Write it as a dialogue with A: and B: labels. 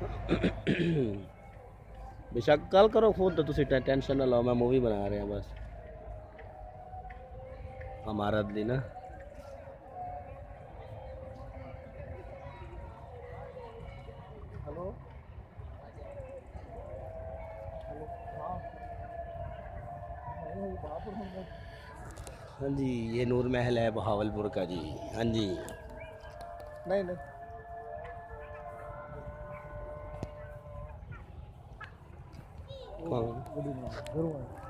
A: बेशक कल करो फोन तो तुसी टेंशन ना लो, मैं मूवी बना रहा बस हमारा दी ना।
B: Hello hello. हाँ नहीं बहापुर में।
A: हाँ जी, ये नूर महल है बहावलपुर का जी। हाँ जी।
B: नहीं नहीं वो
A: कौन?
B: वीडियो बना रहा हूँ, जरूर आए।